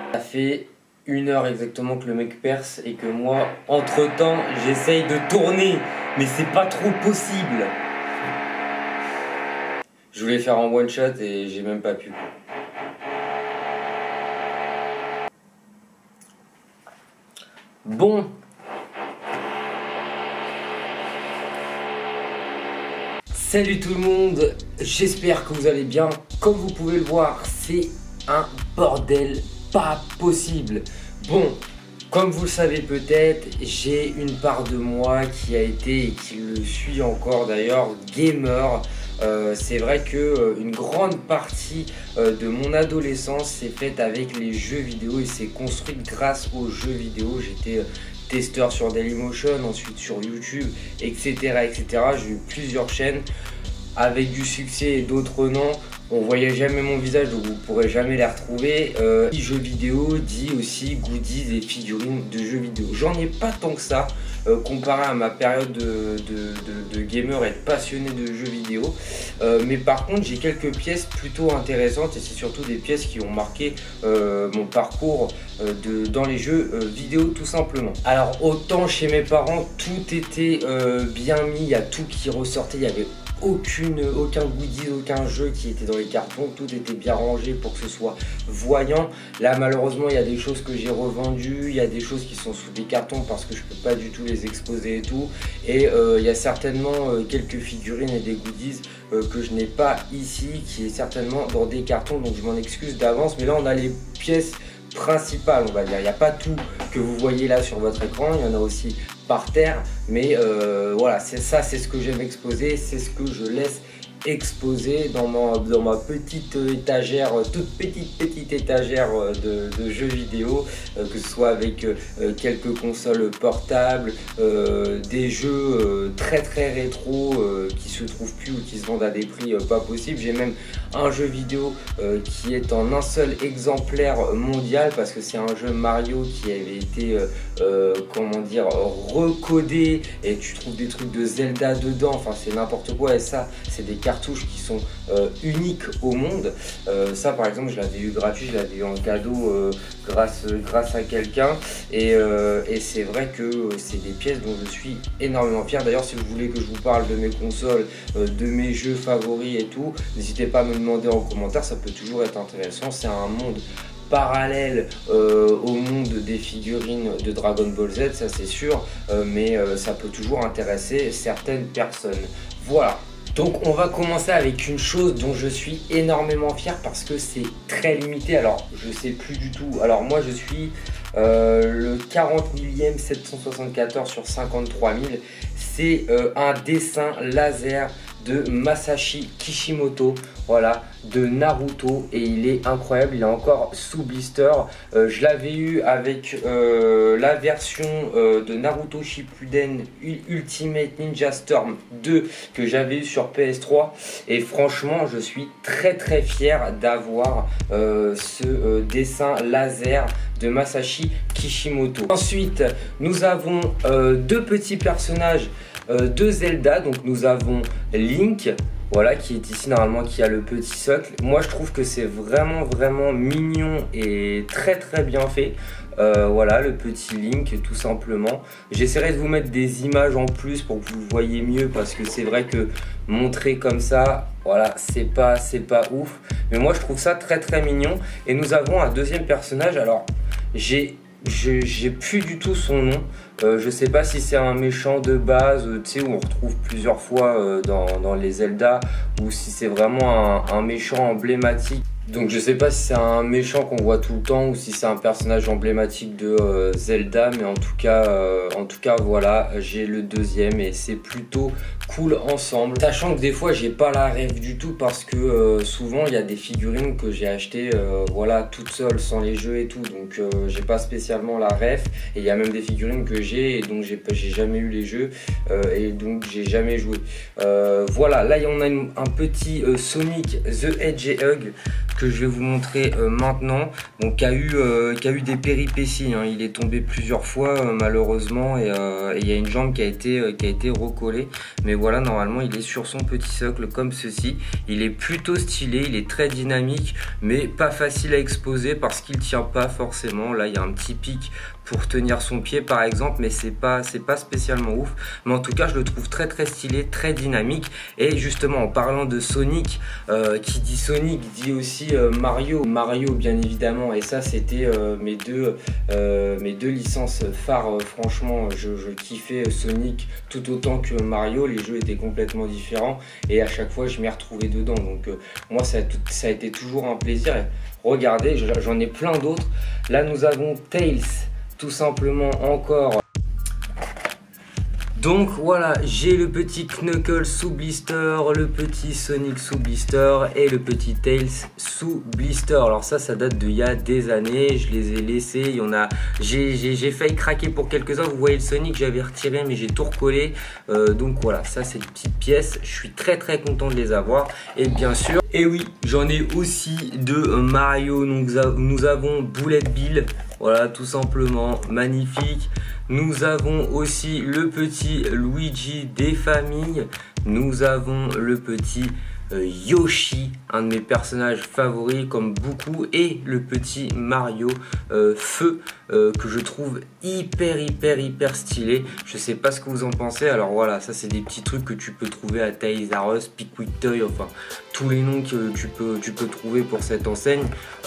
Ça fait 1 heure exactement que le mec perce et que moi, entre temps, j'essaye de tourner, mais c'est pas trop possible. Je voulais faire en one shot et j'ai même pas pu. Bon. Salut tout le monde, j'espère que vous allez bien. Comme vous pouvez le voir, c'est un bordel pas possible. Bon, comme vous le savez peut-être, j'ai une part de moi qui a été et qui le suit encore d'ailleurs gamer. C'est vrai que une grande partie de mon adolescence s'est faite avec les jeux vidéo et s'est construite grâce aux jeux vidéo. J'étais testeur sur Dailymotion, ensuite sur YouTube, etc. J'ai eu plusieurs chaînes avec du succès et d'autres non. On voyait jamais mon visage, donc vous pourrez jamais les retrouver. Jeux vidéo dit aussi goodies et figurines de jeux vidéo. J'en ai pas tant que ça, comparé à ma période de gamer et de passionné de jeux vidéo. Mais par contre, j'ai quelques pièces plutôt intéressantes et c'est surtout des pièces qui ont marqué mon parcours dans les jeux vidéo tout simplement. Alors autant chez mes parents, tout était bien mis, il y a tout qui ressortait, il y avait aucun goodies, aucun jeu qui était dans les cartons, tout était bien rangé pour que ce soit voyant. Là malheureusement il y a des choses que j'ai revendues, il y a des choses qui sont sous des cartons parce que je peux pas du tout les exposer et tout, et il y a certainement quelques figurines et des goodies que je n'ai pas ici, qui est certainement dans des cartons, donc je m'en excuse d'avance. Mais là on a les pièces principales, on va dire. Il n'y a pas tout que vous voyez là sur votre écran, il y en a aussi par terre, mais voilà, c'est ça, c'est ce que j'aime exposer, c'est ce que je laisse exposer dans ma petite étagère, toute petite étagère de jeux vidéo, que ce soit avec quelques consoles portables, des jeux très rétro qui se trouvent plus ou qui se vendent à des prix pas possibles. J'ai même un jeu vidéo qui est en un seul exemplaire mondial parce que c'est un jeu Mario qui avait été comment dire, recodé, et tu trouves des trucs de Zelda dedans, enfin c'est n'importe quoi. Et ça, c'est des cartouches qui sont uniques au monde. Ça par exemple, je l'avais eu gratuit, je l'avais eu en cadeau grâce à quelqu'un, et c'est vrai que c'est des pièces dont je suis énormément fier. D'ailleurs, si vous voulez que je vous parle de mes consoles, de mes jeux favoris et tout, n'hésitez pas à me demander en commentaire, ça peut toujours être intéressant. C'est un monde parallèle au monde des figurines de Dragon Ball Z, ça c'est sûr, mais ça peut toujours intéresser certaines personnes. Voilà. Donc on va commencer avec une chose dont je suis énormément fier parce que c'est très limité. Alors je sais plus du tout. Alors moi je suis le 40 millième 774 sur 53 000. C'est un dessin laser de Masashi Kishimoto, voilà, de Naruto, et il est incroyable. Il est encore sous blister. Je l'avais eu avec la version de Naruto Shippuden Ultimate Ninja Storm 2 que j'avais eu sur PS3, et franchement je suis très fier d'avoir ce dessin laser de Masashi Kishimoto. Ensuite nous avons deux petits personnages de Zelda. Donc nous avons Link, voilà, qui est ici normalement, qui a le petit socle. Moi je trouve que c'est vraiment mignon et très bien fait. Voilà, le petit Link tout simplement. J'essaierai de vous mettre des images en plus pour que vous voyez mieux, parce que c'est vrai que montrer comme ça, voilà, c'est pas ouf, mais moi je trouve ça très mignon. Et nous avons un deuxième personnage. Alors j'ai plus du tout son nom. Je sais pas si c'est un méchant de base, tu sais, où on retrouve plusieurs fois dans les Zelda, ou si c'est vraiment un méchant emblématique. Donc je sais pas si c'est un méchant qu'on voit tout le temps ou si c'est un personnage emblématique de Zelda, mais en tout cas voilà, j'ai le deuxième et c'est plutôt cool ensemble. Sachant que des fois j'ai pas la ref du tout, parce que souvent il y a des figurines que j'ai achetées voilà, toutes seules sans les jeux et tout, donc j'ai pas spécialement la ref. Et il y a même des figurines que j'ai et donc j'ai jamais eu les jeux et donc j'ai jamais joué. Voilà, là on a un petit Sonic the Hedgehog. que je vais vous montrer maintenant, donc qui a eu des péripéties, hein. Il est tombé plusieurs fois malheureusement et il y a une jambe qui a été recollée, mais voilà, normalement il est sur son petit socle comme ceci. Il est plutôt stylé, il est très dynamique, mais pas facile à exposer parce qu'il tient pas forcément. Là il y a un petit pic pour tenir son pied par exemple, mais c'est pas spécialement ouf, mais en tout cas je le trouve très stylé, très dynamique. Et justement en parlant de Sonic, qui dit Sonic dit aussi Mario bien évidemment, et ça c'était mes deux licences phares. Franchement je kiffais Sonic tout autant que Mario, les jeux étaient complètement différents et à chaque fois je m'y retrouvais dedans, donc moi ça a été toujours un plaisir. Et regardez, j'en ai plein d'autres. Là nous avons Tails, tout simplement encore. Donc voilà, j'ai le petit Knuckles sous blister, le petit Sonic sous blister et le petit Tails sous blister. Alors ça date d'il y a des années, je les ai laissés, j'ai failli craquer pour quelques-uns. Vous voyez le Sonic, j'avais retiré mais j'ai tout recollé. Donc voilà, ça c'est des petites pièces, je suis très content de les avoir. Et bien sûr, et oui, j'en ai aussi de Mario. Donc nous avons Bullet Bill, voilà, tout simplement magnifique. Nous avons aussi le petit Luigi des familles. Nous avons le petit Yoshi, un de mes personnages favoris comme beaucoup, et le petit Mario Feu que je trouve hyper stylé. Je sais pas ce que vous en pensez. Alors voilà, ça c'est des petits trucs que tu peux trouver à Toys R Us, Pickwick Toy, enfin tous les noms que tu peux trouver pour cette enseigne.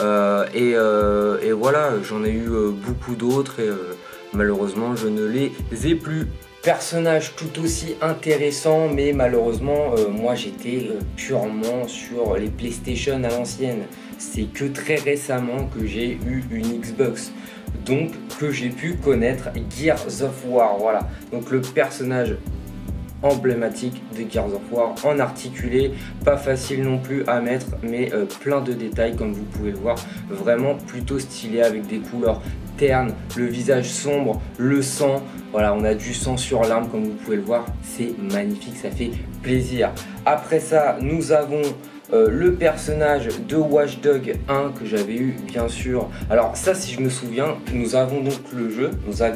Et voilà, j'en ai eu beaucoup d'autres et malheureusement je ne les ai plus. Personnage tout aussi intéressant, mais malheureusement moi j'étais purement sur les PlayStation à l'ancienne. C'est que très récemment que j'ai eu une Xbox, donc que j'ai pu connaître Gears of War. Voilà, donc le personnage emblématique de Gears of War en articulé, pas facile non plus à mettre, mais plein de détails comme vous pouvez le voir, vraiment plutôt stylé avec des couleurs ternes, le visage sombre, le sang, voilà, on a du sang sur l'arme comme vous pouvez le voir, c'est magnifique, ça fait plaisir. Après ça nous avons le personnage de Watch Dogs 1 que j'avais eu bien sûr. Alors ça, si je me souviens, nous avions donc le jeu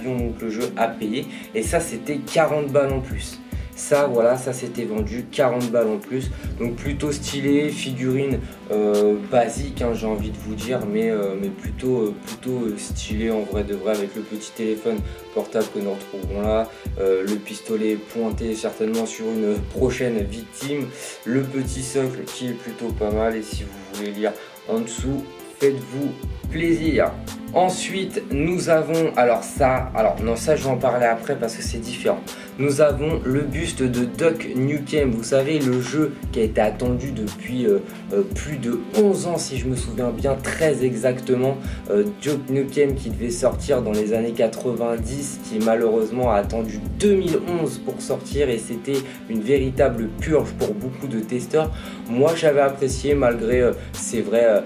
à payer, et ça c'était 40 balles en plus. Ça voilà, ça c'était vendu 40 balles en plus, donc plutôt stylé, figurine basique hein, j'ai envie de vous dire, mais plutôt stylé en vrai de vrai, avec le petit téléphone portable que nous retrouvons là, le pistolet pointé certainement sur une prochaine victime, le petit socle qui est plutôt pas mal, et si vous voulez lire en dessous, faites-vous plaisir. Ensuite nous avons, alors non, ça je vais en parler après parce que c'est différent. Nous avons le buste de Duke Nukem, vous savez, le jeu qui a été attendu depuis plus de 11 ans si je me souviens bien, très exactement. Duke Nukem qui devait sortir dans les années 90, qui malheureusement a attendu 2011 pour sortir, et c'était une véritable purge pour beaucoup de testeurs. Moi j'avais apprécié, malgré c'est vrai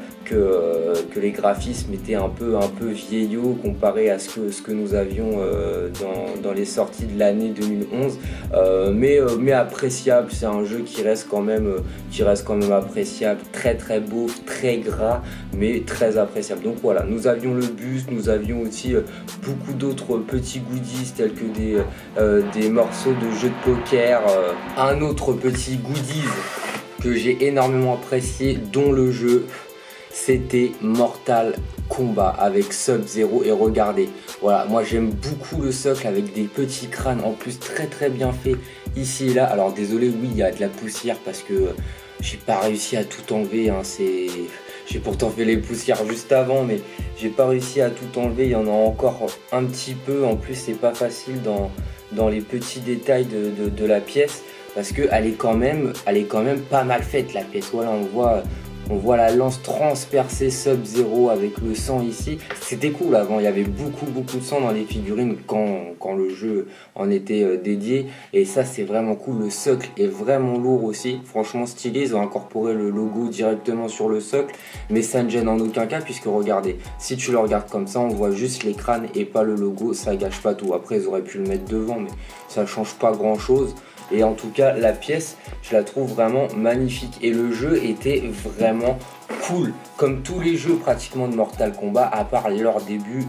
que les graphismes étaient un peu vieillots comparé à ce que nous avions dans les sorties de l'année 2011, mais appréciable. C'est un jeu qui reste quand même appréciable, très beau, très gras, mais très appréciable. Donc voilà, nous avions le buste, nous avions aussi beaucoup d'autres petits goodies tels que des morceaux de jeux de poker, un autre petit goodies que j'ai énormément apprécié dont le jeu, c'était Mortal Kombat avec Sub-Zero. Et regardez, voilà, moi j'aime beaucoup le socle avec des petits crânes en plus très bien fait ici et là. Alors désolé, oui, il y a de la poussière parce que j'ai pas réussi à tout enlever hein. J'ai pourtant fait les poussières juste avant, mais j'ai pas réussi à tout enlever, il y en a encore un petit peu. En plus c'est pas facile dans les petits détails de la pièce, parce que elle est quand même pas mal faite la pièce. Voilà, on voit la lance transpercée Sub-Zero avec le sang ici. C'était cool avant, il y avait beaucoup de sang dans les figurines quand le jeu en était dédié. Et ça c'est vraiment cool, le socle est vraiment lourd aussi, franchement stylé. Ils ont incorporé le logo directement sur le socle, mais ça ne gêne en aucun cas, puisque regardez, si tu le regardes comme ça, on voit juste les crânes et pas le logo, ça gâche pas tout. Après ils auraient pu le mettre devant, mais ça change pas grand chose. Et en tout cas la pièce, je la trouve vraiment magnifique, et le jeu était vraiment cool, comme tous les jeux pratiquement de Mortal Kombat, à part leur début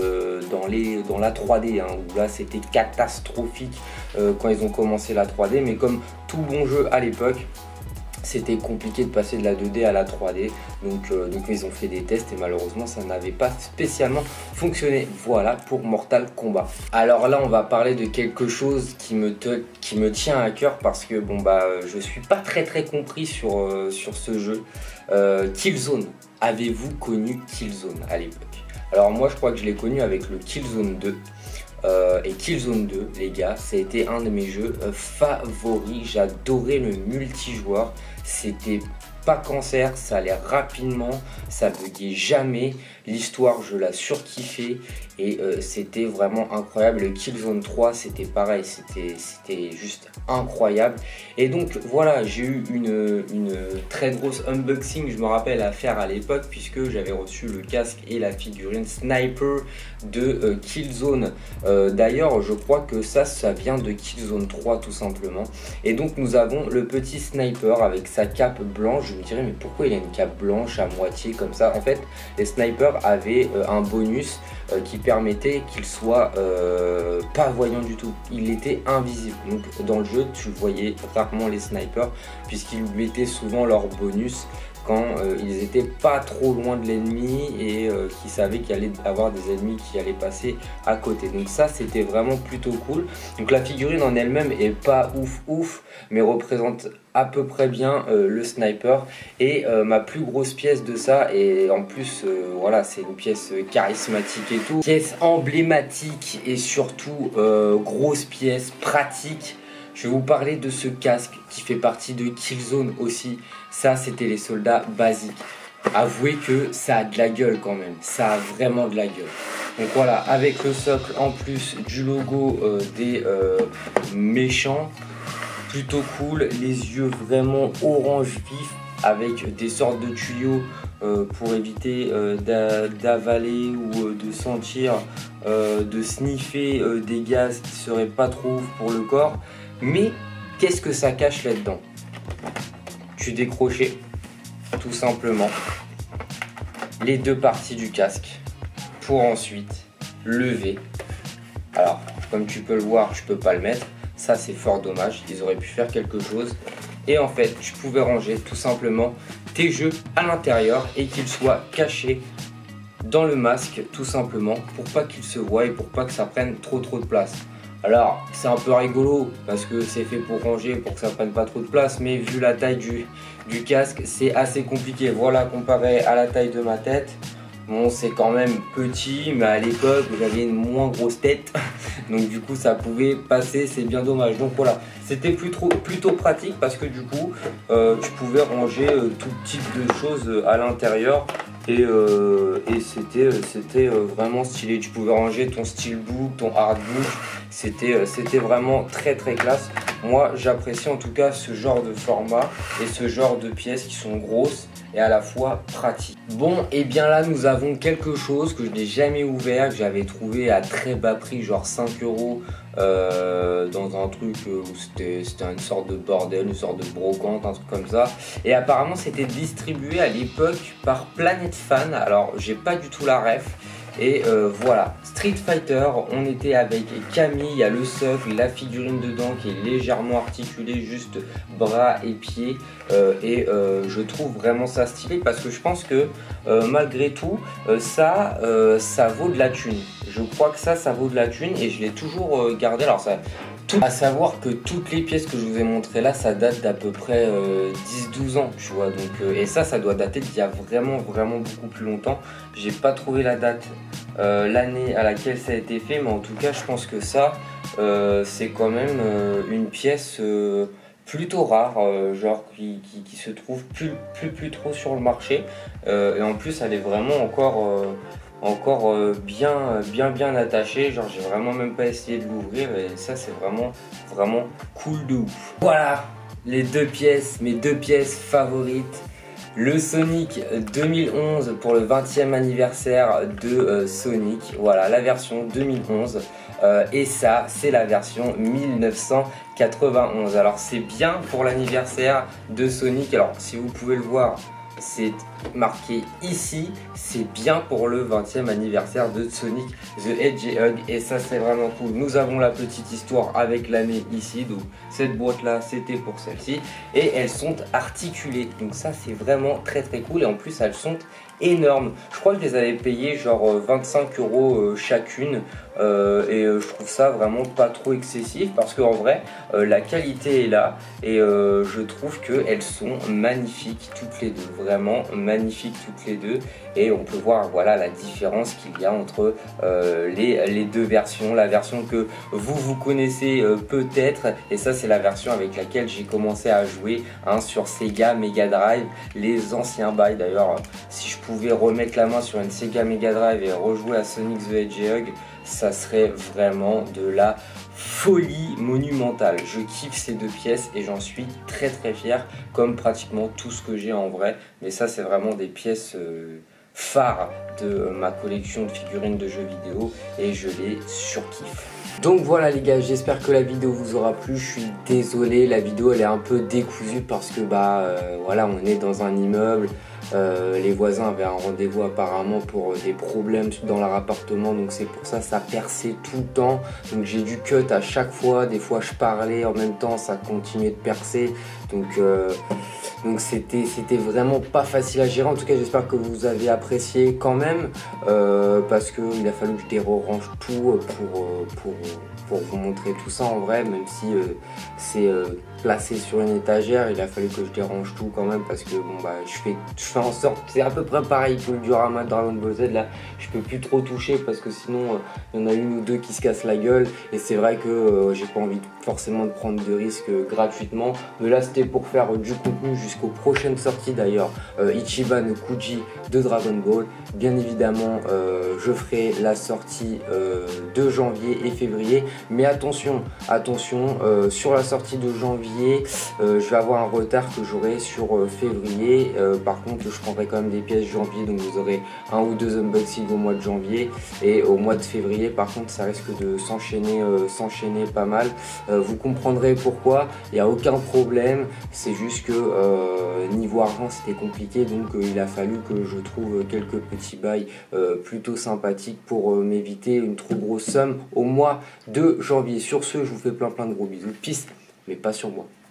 dans la 3D, hein, où là c'était catastrophique quand ils ont commencé la 3D, mais comme tout bon jeu à l'époque, c'était compliqué de passer de la 2D à la 3D, donc ils ont fait des tests et malheureusement ça n'avait pas spécialement fonctionné. Voilà pour Mortal Kombat. Alors là on va parler de quelque chose qui me tient à cœur parce que bon je suis pas très compris sur ce jeu. Killzone. Avez-vous connu Killzone à l'époque? Alors moi je crois que je l'ai connu avec le Killzone 2. Et Killzone 2, les gars, ça a été un de mes jeux favoris. J'adorais le multijoueur. C'était pas cancer, ça allait rapidement, ça buguait jamais. L'histoire, je la surkiffais et c'était vraiment incroyable. Le Killzone 3, c'était pareil, c'était juste incroyable. Et donc voilà, j'ai eu une très grosse unboxing, je me rappelle, à faire à l'époque, puisque j'avais reçu le casque et la figurine Sniper de Killzone. D'ailleurs, je crois que ça vient de Killzone 3 tout simplement. Et donc nous avons le petit Sniper avec sa cape blanche. Je me dirais, mais pourquoi il a une cape blanche à moitié comme ça? En fait, les snipers avaient un bonus qui permettait qu'il soit pas voyant du tout. Il était invisible. Donc dans le jeu, tu voyais rarement les snipers puisqu'ils mettaient souvent leur bonus quand ils étaient pas trop loin de l'ennemi et qui savaient qu'il allait avoir des ennemis qui allaient passer à côté. Donc ça, c'était vraiment plutôt cool. Donc la figurine en elle-même est pas ouf, mais représente à peu près bien le sniper. Et ma plus grosse pièce de ça, et en plus voilà, c'est une pièce charismatique et tout, pièce emblématique et surtout grosse pièce pratique. Je vais vous parler de ce casque qui fait partie de Killzone aussi. Ça, c'était les soldats basiques. Avouez que ça a de la gueule quand même. Ça a vraiment de la gueule. Donc voilà, avec le socle en plus du logo des méchants. Plutôt cool. Les yeux vraiment orange vif avec des sortes de tuyaux pour éviter d'avaler ou de sentir, de sniffer des gaz qui seraient pas trop ouf pour le corps. Mais qu'est-ce que ça cache là-dedans? Tu décrochais tout simplement les deux parties du casque pour ensuite lever. Alors, comme tu peux le voir, je peux pas le mettre. Ça, c'est fort dommage. Ils auraient pu faire quelque chose. Et en fait, tu pouvais ranger tout simplement tes jeux à l'intérieur et qu'ils soient cachés dans le masque tout simplement pour pas qu'ils se voient et pour pas que ça prenne trop de place. Alors c'est un peu rigolo parce que c'est fait pour ranger, pour que ça prenne pas trop de place, mais vu la taille du casque, c'est assez compliqué. Voilà, comparé à la taille de ma tête, bon, c'est quand même petit, mais à l'époque j'avais une moins grosse tête, donc du coup ça pouvait passer, c'est bien dommage. Donc voilà, c'était plutôt pratique parce que du coup tu pouvais ranger tout type de choses à l'intérieur. Et c'était vraiment stylé. Tu pouvais ranger ton steelbook, ton hardbook. C'était vraiment très classe. Moi, j'apprécie en tout cas ce genre de format et ce genre de pièces qui sont grosses et à la fois pratiques. Bon, et bien là, nous avons quelque chose que je n'ai jamais ouvert, que j'avais trouvé à très bas prix, genre 5 € dans un truc où c'était une sorte de bordel, une sorte de brocante, un truc comme ça. Et apparemment, c'était distribué à l'époque par Planet Fan. Alors, j'ai pas du tout la ref. Et voilà, Street Fighter, on était avec Camille, il y a le socle, la figurine dedans qui est légèrement articulée, juste bras et pieds. Je trouve vraiment ça stylé parce que je pense que malgré tout, ça vaut de la thune. Je crois que ça vaut de la thune et je l'ai toujours gardé. Alors ça... À savoir que toutes les pièces que je vous ai montrées là, ça date d'à peu près 10-12 ans, tu vois. Donc, et ça doit dater d'il y a vraiment beaucoup plus longtemps. J'ai pas trouvé la date, l'année à laquelle ça a été fait, mais en tout cas, je pense que ça, c'est quand même une pièce plutôt rare, genre qui se trouve plus trop sur le marché. Et en plus, elle est vraiment encore bien attaché, genre j'ai vraiment même pas essayé de l'ouvrir et ça c'est vraiment cool de ouf. Voilà les deux pièces, mes deux pièces favorites. Le Sonic 2011 pour le 20e anniversaire de Sonic, voilà la version 2011 et ça c'est la version 1991. Alors c'est bien pour l'anniversaire de Sonic. Alors si vous pouvez le voir, c'est marqué ici, c'est bien pour le 20e anniversaire de Sonic the Hedgehog et ça c'est vraiment cool. Nous avons la petite histoire avec l'année ici, donc cette boîte là c'était pour celle-ci et elles sont articulées, donc ça c'est vraiment très cool et en plus elles sont énormes. Je crois que je les avais payées genre 25 € chacune et je trouve ça vraiment pas trop excessif parce qu'en vrai la qualité est là et je trouve qu'elles sont magnifiques toutes les deux, vraiment magnifiques toutes les deux et on peut voir voilà la différence qu'il y a entre les deux versions. La version que vous connaissez peut-être et ça c'est la version avec laquelle j'ai commencé à jouer sur Sega Mega Drive, les anciens bails. D'ailleurs si je pouvais remettre la main sur une Sega Mega Drive et rejouer à Sonic the Hedgehog, ça serait vraiment de la folie monumentale. Je kiffe ces deux pièces et j'en suis très fier, comme pratiquement tout ce que j'ai en vrai, mais ça c'est vraiment des pièces phares de ma collection de figurines de jeux vidéo et je les surkiffe. Donc voilà les gars, j'espère que la vidéo vous aura plu. Je suis désolé, la vidéo elle est un peu décousue parce que voilà, on est dans un immeuble. Les voisins avaient un rendez-vous apparemment pour des problèmes dans leur appartement, donc c'est pour ça ça perçait tout le temps, donc j'ai dû cut à chaque fois. Des fois je parlais en même temps, ça continuait de percer, donc c'était vraiment pas facile à gérer. En tout cas j'espère que vous avez apprécié quand même parce qu'il a fallu que je dérange tout pour vous montrer tout ça en vrai, même si c'est placé sur une étagère, il a fallu que je dérange tout quand même parce que bon je fais en sorte, c'est à peu près pareil que le diorama de Dragon Ball Z là, je peux plus trop toucher parce que sinon il y en a une ou deux qui se cassent la gueule et c'est vrai que j'ai pas envie forcément de prendre de risques gratuitement, mais là c'était pour faire du contenu jusqu'aux prochaines sorties. D'ailleurs Ichiban no Kuji de Dragon Ball, bien évidemment je ferai la sortie de janvier et février, mais attention sur la sortie de janvier je vais avoir un retard que j'aurai sur février. Par contre je prendrai quand même des pièces janvier, donc vous aurez un ou deux unboxings au mois de janvier et au mois de février par contre ça risque de s'enchaîner pas mal. Vous comprendrez pourquoi, il n'y a aucun problème, c'est juste que niveau argent c'était compliqué, donc il a fallu que je trouve quelques petits bails plutôt sympathiques pour m'éviter une trop grosse somme au mois de janvier. Sur ce, je vous fais plein de gros bisous, peace, mais pas sur moi.